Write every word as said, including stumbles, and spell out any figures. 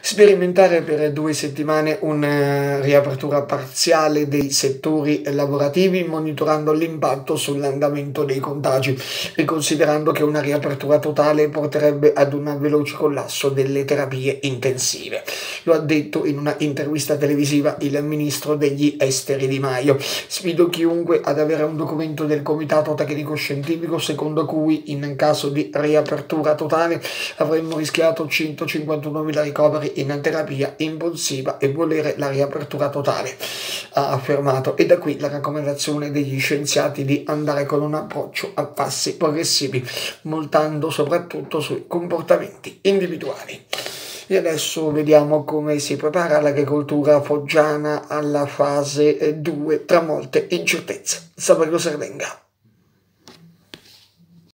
Sperimentare per due settimane una riapertura parziale dei settori lavorativi, monitorando l'impatto sull'andamento dei contagi e considerando che una riapertura totale porterebbe ad un veloce collasso delle terapie intensive. Lo ha detto in una intervista televisiva il ministro degli esteri Di Maio. Sfido chiunque ad avere un documento del Comitato Tecnico Scientifico secondo cui in caso di riapertura totale avremmo rischiato centocinquantunomila ricoveri in terapia intensiva e volere la riapertura totale, ha affermato, e da qui la raccomandazione degli scienziati di andare con un approccio a passi progressivi, montando soprattutto sui comportamenti individuali. E adesso vediamo come si prepara l'agricoltura foggiana alla fase due tra molte incertezze. Saverio Servenga.